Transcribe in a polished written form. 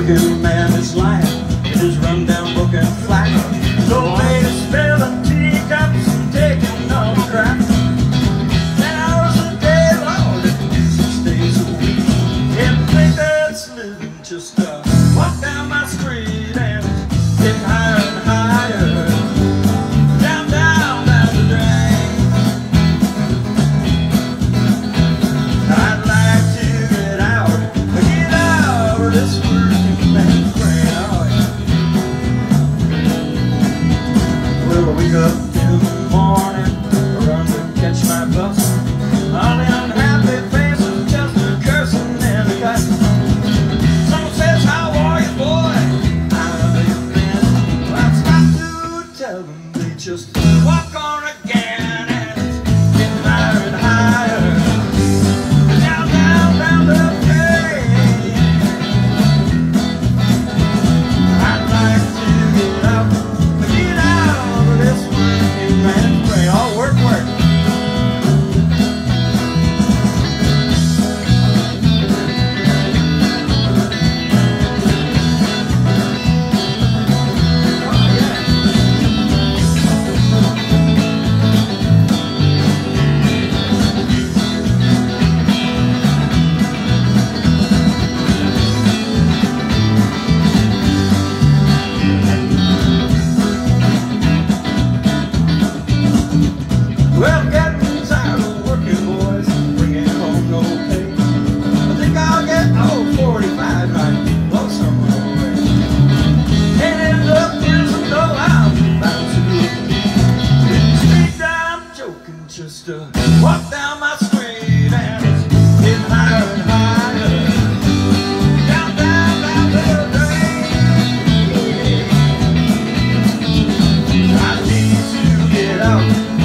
working man is lying in his run-down broken flat. No lady spilling teacups and taking all the crap. 10 hours a day, Lord, 6 days a week. Can't think that's living, just walk down my street and getting higher and higher. Down, down, down the drain. I'd like to get out of this working man's brain. Oh, yeah. Well, I wake up in the morning, run to catch my bus. All the unhappy faces just a cursing and a cussing. Someone says, how are you, boy? How you been? Well, I've got to tell them they just walk on again and it's getting higher and higher. Down, down, down the drain. I'd like to get out of this working man's brain. All work, work. Well, getting tired of working, boys, bringing home no pay. I think I'll get 45 right, blow somewhere away. Ain't it up prison though, I'm about to leave. Didn't speak, I'm joking, just walk down my street and it's getting higher and higher. Down, down, down the drain. I need to get out